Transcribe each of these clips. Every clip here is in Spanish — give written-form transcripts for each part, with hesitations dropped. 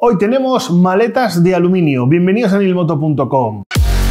Hoy tenemos maletas de aluminio. Bienvenidos a nilmoto.com.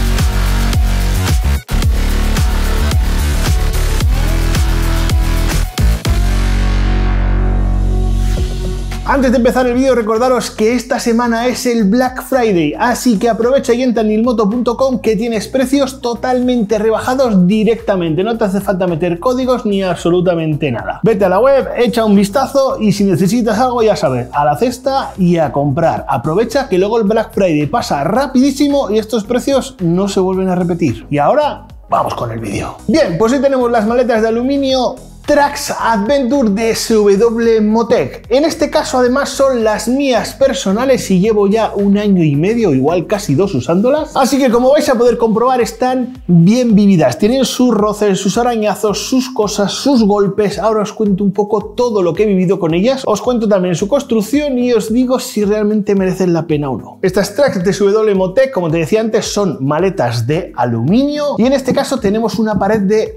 Antes de empezar el vídeo, recordaros que esta semana es el Black Friday, así que aprovecha y entra en nilmoto.com que tienes precios totalmente rebajados directamente. No te hace falta meter códigos ni absolutamente nada. Vete a la web, echa un vistazo y si necesitas algo, ya sabes, a la cesta y a comprar. Aprovecha que luego el Black Friday pasa rapidísimo y estos precios no se vuelven a repetir. Y ahora, vamos con el vídeo. Bien, pues hoy tenemos las maletas de aluminio Trax Adventure de SW Motec. En este caso además son las mías personales y llevo ya 1 año y medio, igual casi 2 usándolas. Así que como vais a poder comprobar están bien vividas. Tienen sus roces, sus arañazos, sus cosas, sus golpes. Ahora os cuento un poco todo lo que he vivido con ellas. Os cuento también su construcción y os digo si realmente merecen la pena o no. Estas Trax de SW Motec, como te decía antes, son maletas de aluminio y en este caso tenemos una pared de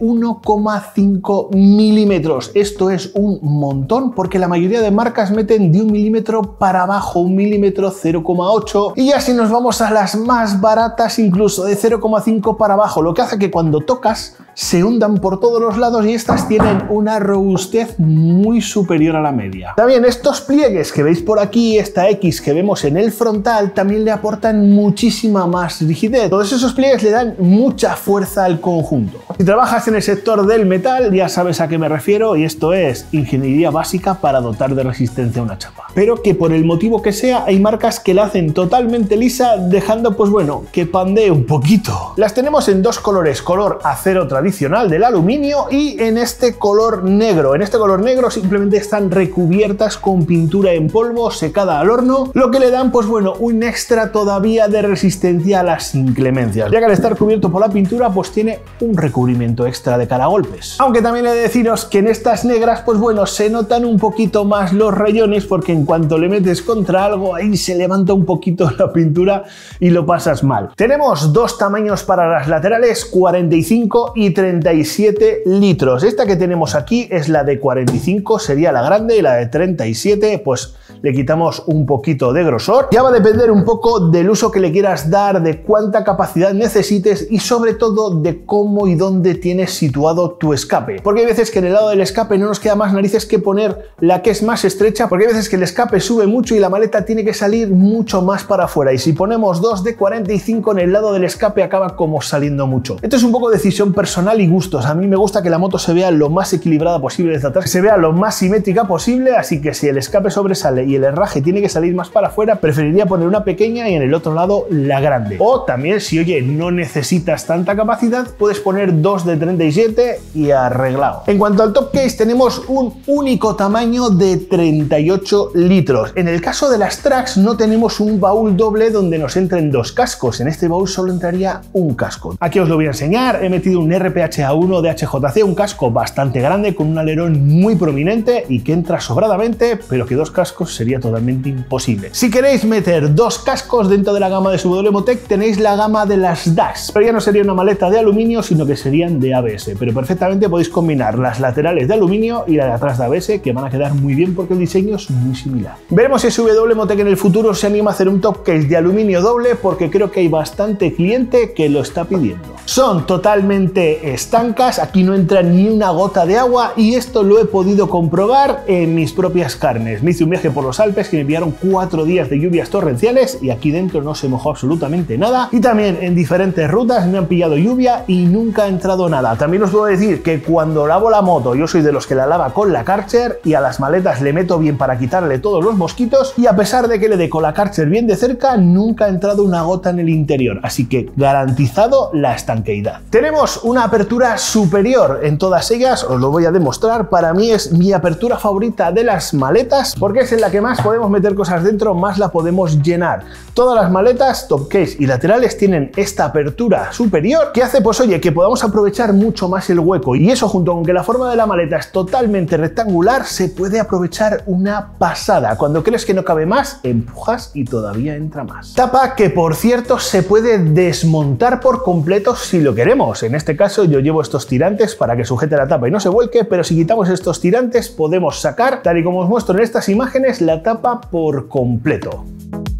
1,5 milímetros. Esto es un montón porque la mayoría de marcas meten de 1 milímetro para abajo, 1 milímetro, 0,8 y ya si nos vamos a las más baratas incluso de 0,5 para abajo, lo que hace que cuando tocas se hundan por todos los lados y estas tienen una robustez muy superior a la media. También estos pliegues que veis por aquí, esta X que vemos en el frontal, también le aportan muchísima más rigidez. Todos esos pliegues le dan mucha fuerza al conjunto. Si trabajas en el sector del metal ya sabes a qué me refiero y esto es ingeniería básica para dotar de resistencia a una chapa. Pero que por el motivo que sea hay marcas que la hacen totalmente lisa dejando pues bueno que pandee un poquito. Las tenemos en dos colores, color acero tradicional del aluminio y en este color negro. En este color negro simplemente están recubiertas con pintura en polvo secada al horno, lo que le dan pues bueno un extra todavía de resistencia a las inclemencias, ya que al estar cubierto por la pintura pues tiene un recubrimiento extra de cara a golpes. Aunque también he de deciros que en estas negras pues bueno se notan un poquito más los rayones porque en cuanto le metes contra algo ahí se levanta un poquito la pintura y lo pasas mal. Tenemos dos tamaños para las laterales, 45 y 37 litros. Esta que tenemos aquí es la de 45, sería la grande, y la de 37 pues le quitamos un poquito de grosor. Ya va a depender un poco del uso que le quieras dar, de cuánta capacidad necesites y sobre todo de cómo y dónde tienes situado tu escape. Porque hay veces que en el lado del escape no nos queda más narices que poner la que es más estrecha, porque hay veces que el escape sube mucho y la maleta tiene que salir mucho más para afuera y si ponemos dos de 45 en el lado del escape acaba como saliendo mucho. Esto es un poco decisión personal y gustos. A mí me gusta que la moto se vea lo más equilibrada posible desde atrás, que se vea lo más simétrica posible, así que si el escape sobresale y el herraje tiene que salir más para afuera, preferiría poner una pequeña y en el otro lado la grande. O también si oye no necesitas tanta capacidad puedes poner dos de 37 y arreglado. En cuanto al top case tenemos un único tamaño de 38 litros. En el caso de las Trax no tenemos un baúl doble donde nos entren dos cascos. En este baúl solo entraría un casco. Aquí os lo voy a enseñar. He metido un RPHA1 de HJC, un casco bastante grande con un alerón muy prominente y que entra sobradamente, pero que dos cascos sería totalmente imposible. Si queréis meter dos cascos dentro de la gama de SW Motec tenéis la gama de las DAX, pero ya no sería una maleta de aluminio sino que serían de ABS, pero perfectamente podéis combinar las laterales de aluminio y la de atrás de ABS que van a quedar muy bien porque el diseño es muy similar. Veremos si SW Motec en el futuro se anima a hacer un top case de aluminio doble porque creo que hay bastante cliente que lo está pidiendo. Son totalmente estancas, aquí no entra ni una gota de agua y esto lo he podido comprobar en mis propias carnes. Me hice un viaje por los Alpes que me pillaron 4 días de lluvias torrenciales y aquí dentro no se mojó absolutamente nada y también en diferentes rutas me han pillado lluvia y nunca ha entrado nada. También os puedo decir que cuando lavo la moto yo soy de los que la lava con la Karcher y a las maletas le meto bien para quitarle todos los mosquitos y a pesar de que le dé con la Karcher bien de cerca nunca ha entrado una gota en el interior, así que garantizado la estanqueidad. Tenemos una apertura superior en todas ellas, os lo voy a demostrar. Para mí es mi apertura favorita de las maletas porque es en la que más podemos meter cosas dentro, más la podemos llenar. Todas las maletas, top case y laterales tienen esta apertura superior que hace pues oye que podamos aprovechar mucho más el hueco y eso junto con que la forma de la maleta es totalmente rectangular se puede aprovechar una pasada. Cuando crees que no cabe más empujas y todavía entra más. Tapa que por cierto se puede desmontar por completo si lo queremos. En este caso yo llevo estos tirantes para que sujete la tapa y no se vuelque, pero si quitamos estos tirantes podemos sacar, tal y como os muestro en estas imágenes, la tapa por completo.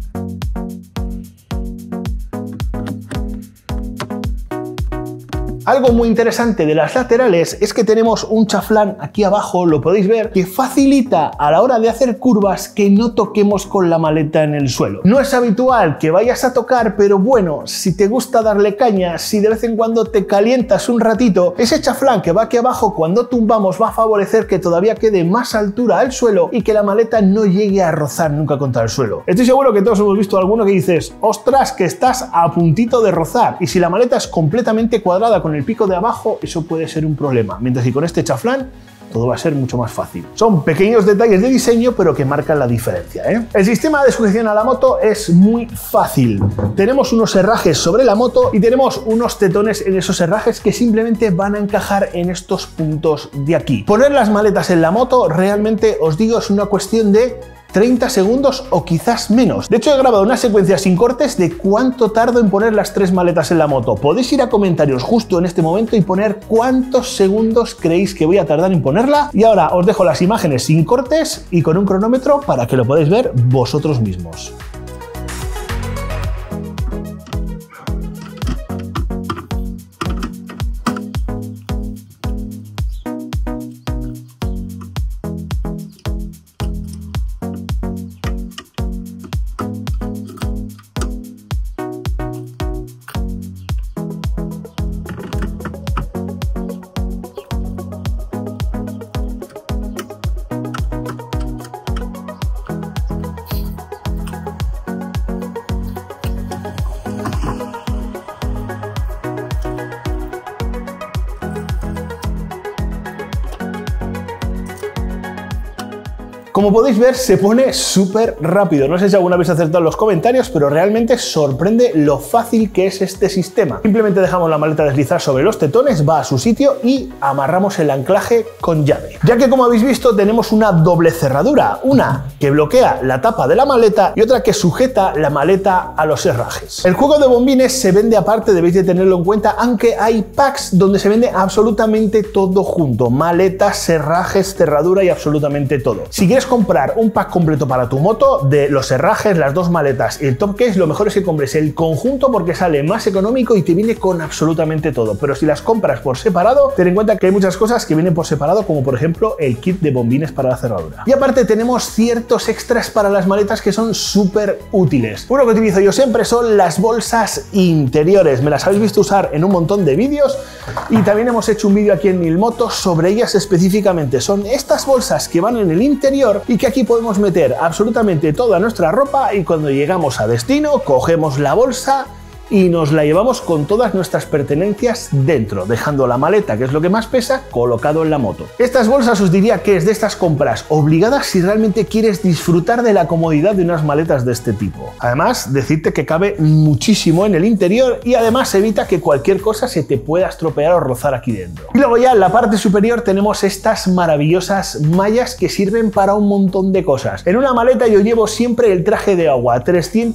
Algo muy interesante de las laterales es que tenemos un chaflán aquí abajo, lo podéis ver, que facilita a la hora de hacer curvas que no toquemos con la maleta en el suelo. No es habitual que vayas a tocar, pero bueno, si te gusta darle caña, si de vez en cuando te calientas un ratito, ese chaflán que va aquí abajo cuando tumbamos va a favorecer que todavía quede más altura al suelo y que la maleta no llegue a rozar nunca contra el suelo. Estoy seguro que todos hemos visto alguno que dices, ostras, que estás a puntito de rozar, y si la maleta es completamente cuadrada con el pico de abajo, eso puede ser un problema, mientras que con este chaflán todo va a ser mucho más fácil. Son pequeños detalles de diseño, pero que marcan la diferencia, ¿eh? El sistema de sujeción a la moto es muy fácil. Tenemos unos herrajes sobre la moto y tenemos unos tetones en esos herrajes que simplemente van a encajar en estos puntos de aquí. Poner las maletas en la moto, realmente os digo, es una cuestión de 30 segundos o quizás menos. De hecho, he grabado una secuencia sin cortes de cuánto tardo en poner las 3 maletas en la moto. Podéis ir a comentarios justo en este momento y poner cuántos segundos creéis que voy a tardar en ponerla. Y ahora os dejo las imágenes sin cortes y con un cronómetro para que lo podáis ver vosotros mismos. Como podéis ver, se pone súper rápido. No sé si alguna vez acertado en los comentarios, pero realmente sorprende lo fácil que es este sistema. Simplemente dejamos la maleta deslizar sobre los tetones, va a su sitio y amarramos el anclaje con llave. Ya que, como habéis visto, tenemos una doble cerradura, una que bloquea la tapa de la maleta y otra que sujeta la maleta a los herrajes. El juego de bombines se vende aparte, debéis de tenerlo en cuenta, aunque hay packs donde se vende absolutamente todo junto: maletas, herrajes, cerradura y absolutamente todo. Si quieres comprar un pack completo para tu moto, de los herrajes, las 2 maletas y el top case, lo mejor es que compres el conjunto porque sale más económico y te viene con absolutamente todo. Pero si las compras por separado, ten en cuenta que hay muchas cosas que vienen por separado, como por ejemplo el kit de bombines para la cerradura. Y aparte tenemos ciertos extras para las maletas que son súper útiles. Uno que utilizo yo siempre son las bolsas interiores. Me las habéis visto usar en un montón de vídeos y también hemos hecho un vídeo aquí en Milmoto sobre ellas específicamente. Son estas bolsas que van en el interior y que aquí podemos meter absolutamente toda nuestra ropa, y cuando llegamos a destino cogemos la bolsa y nos la llevamos con todas nuestras pertenencias dentro, dejando la maleta, que es lo que más pesa, colocado en la moto. Estas bolsas os diría que es de estas compras obligadas si realmente quieres disfrutar de la comodidad de unas maletas de este tipo. Además, decirte que cabe muchísimo en el interior y además evita que cualquier cosa se te pueda estropear o rozar aquí dentro. Y luego ya en la parte superior tenemos estas maravillosas mallas que sirven para un montón de cosas. En una maleta yo llevo siempre el traje de agua,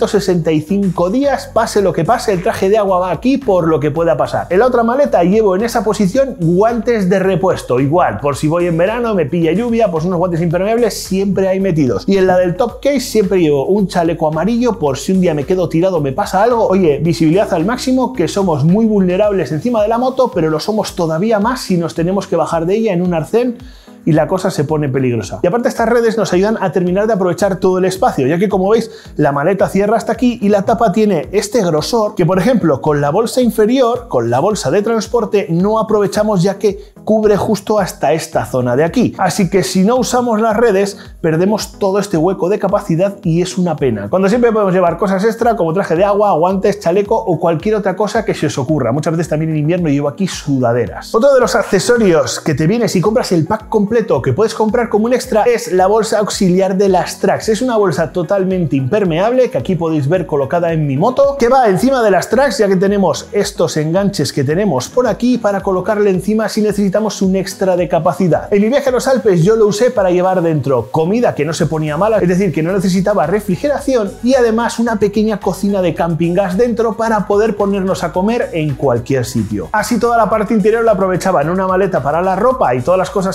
365 días, pase lo que pase, el traje de agua va aquí por lo que pueda pasar. En la otra maleta llevo en esa posición guantes de repuesto, igual, por si voy en verano, me pilla lluvia, pues unos guantes impermeables siempre hay metidos. Y en la del top case siempre llevo un chaleco amarillo por si un día me quedo tirado, me pasa algo. Oye, visibilidad al máximo, que somos muy vulnerables encima de la moto, pero lo somos todavía más si nos tenemos que bajar de ella en un arcén y la cosa se pone peligrosa. Y aparte, estas redes nos ayudan a terminar de aprovechar todo el espacio, ya que, como veis, la maleta cierra hasta aquí y la tapa tiene este grosor que, por ejemplo, con la bolsa inferior, con la bolsa de transporte, no aprovechamos, ya que cubre justo hasta esta zona de aquí. Así que si no usamos las redes, perdemos todo este hueco de capacidad y es una pena. Cuando siempre podemos llevar cosas extra como traje de agua, guantes, chaleco o cualquier otra cosa que se os ocurra. Muchas veces también en invierno llevo aquí sudaderas. Otro de los accesorios que te viene si compras el pack completo, que puedes comprar como un extra, es la bolsa auxiliar de las tracks. Es una bolsa totalmente impermeable que aquí podéis ver colocada en mi moto, que va encima de las tracks, ya que tenemos estos enganches que tenemos por aquí para colocarle encima si necesitamos un extra de capacidad. En mi viaje a los Alpes yo lo usé para llevar dentro comida que no se ponía mala, es decir, que no necesitaba refrigeración, y además una pequeña cocina de camping gas dentro para poder ponernos a comer en cualquier sitio. Así toda la parte interior la aprovechaba en una maleta para la ropa y todas las cosas que necesito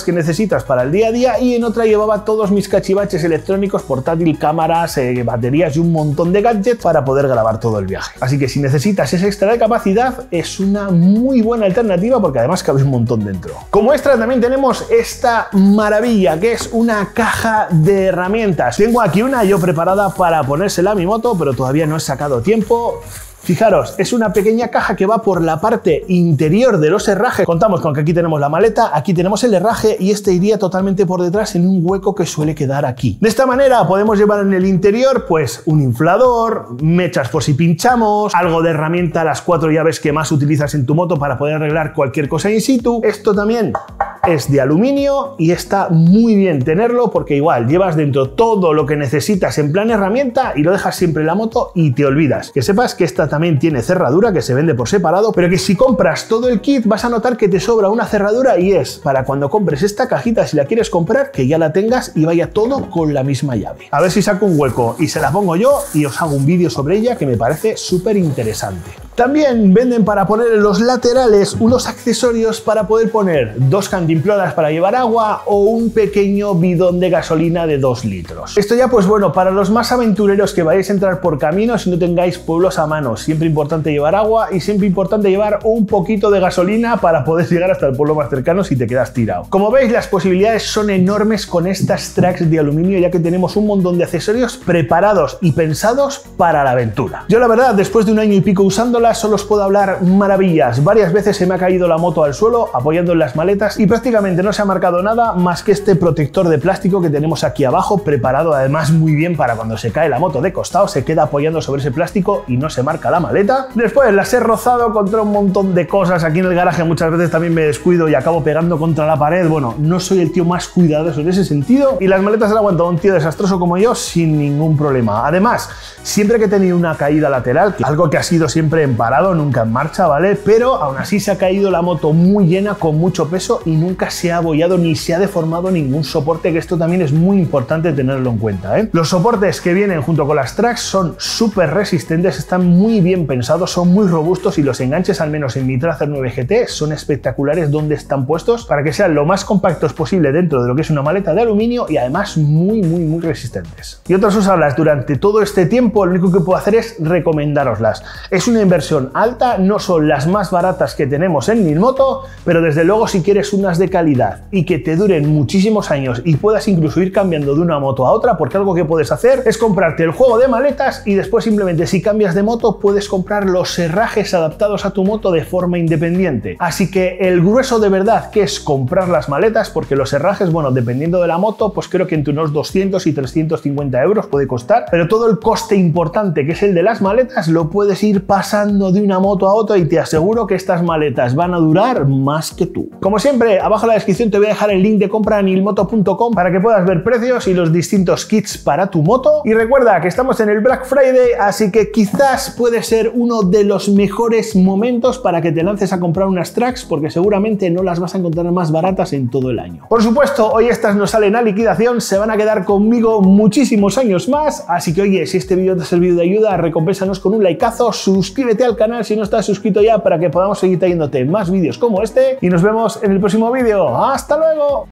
necesitas para el día a día, y en otra llevaba todos mis cachivaches electrónicos, portátil, cámaras, baterías y un montón de gadgets para poder grabar todo el viaje. Así que si necesitas ese extra de capacidad, es una muy buena alternativa porque además cabe un montón dentro. Como extra también tenemos esta maravilla que es una caja de herramientas. Tengo aquí una yo preparada para ponérsela a mi moto, pero todavía no he sacado tiempo. Fijaros, es una pequeña caja que va por la parte interior de los herrajes. Contamos con que aquí tenemos la maleta, aquí tenemos el herraje y este iría totalmente por detrás en un hueco que suele quedar aquí. De esta manera podemos llevar en el interior pues un inflador, mechas por si pinchamos, algo de herramienta, las 4 llaves que más utilizas en tu moto para poder arreglar cualquier cosa in situ. Esto también es de aluminio y está muy bien tenerlo porque igual llevas dentro todo lo que necesitas en plan herramienta y lo dejas siempre en la moto y te olvidas. Que sepas que esta también tiene cerradura que se vende por separado, pero que si compras todo el kit vas a notar que te sobra una cerradura y es para cuando compres esta cajita, si la quieres comprar, que ya la tengas y vaya todo con la misma llave. A ver si saco un hueco y se la pongo yo y os hago un vídeo sobre ella que me parece súper interesante. También venden para poner en los laterales unos accesorios para poder poner 2 cantimploras para llevar agua o un pequeño bidón de gasolina de 2 litros. Esto ya pues bueno, para los más aventureros que vayáis a entrar por caminos y no tengáis pueblos a mano, siempre importante llevar agua y siempre importante llevar un poquito de gasolina para poder llegar hasta el pueblo más cercano si te quedas tirado. Como veis, las posibilidades son enormes con estas tracks de aluminio, ya que tenemos un montón de accesorios preparados y pensados para la aventura. Yo la verdad, después de un año y pico usándolas, solo os puedo hablar maravillas. Varias veces se me ha caído la moto al suelo apoyando en las maletas y prácticamente no se ha marcado nada más que este protector de plástico que tenemos aquí abajo, preparado además muy bien para cuando se cae la moto de costado, se queda apoyando sobre ese plástico y no se marca la maleta. Después las he rozado contra un montón de cosas aquí en el garaje, muchas veces también me descuido y acabo pegando contra la pared. Bueno, no soy el tío más cuidadoso en ese sentido y las maletas han aguantado un tío desastroso como yo sin ningún problema. Además, siempre que he tenido una caída lateral, algo que ha sido siempre en parado, nunca en marcha, ¿vale? Pero aún así se ha caído la moto muy llena, con mucho peso y nunca se ha abollado ni se ha deformado ningún soporte, que esto también es muy importante tenerlo en cuenta, ¿eh? Los soportes que vienen junto con las tracks son súper resistentes, están muy bien pensados, son muy robustos y los enganches, al menos en mi Tracer 9 GT, son espectaculares donde están puestos para que sean lo más compactos posible dentro de lo que es una maleta de aluminio y además muy resistentes. Y otras usarlas durante todo este tiempo, lo único que puedo hacer es recomendároslas. Es una inversión alta, no son las más baratas que tenemos en Nilmoto, pero desde luego si quieres unas de calidad y que te duren muchísimos años y puedas incluso ir cambiando de una moto a otra, porque algo que puedes hacer es comprarte el juego de maletas y después simplemente si cambias de moto puedes comprar los herrajes adaptados a tu moto de forma independiente. Así que el grueso de verdad que es comprar las maletas, porque los herrajes, bueno, dependiendo de la moto, pues creo que entre unos 200 y 350 euros puede costar, pero todo el coste importante que es el de las maletas lo puedes ir pasando de una moto a otra y te aseguro que estas maletas van a durar más que tú. Como siempre, abajo en la descripción te voy a dejar el link de compra en nilmoto.com para que puedas ver precios y los distintos kits para tu moto. Y recuerda que estamos en el Black Friday, así que quizás puede ser uno de los mejores momentos para que te lances a comprar unas tracks, porque seguramente no las vas a encontrar más baratas en todo el año. Por supuesto, hoy estas no salen a liquidación, se van a quedar conmigo muchísimos años más, así que oye, si este vídeo te ha servido de ayuda, recompénsanos con un likeazo, suscríbete al canal si no estás suscrito ya para que podamos seguir trayéndote más vídeos como este y nos vemos en el próximo vídeo. ¡Hasta luego!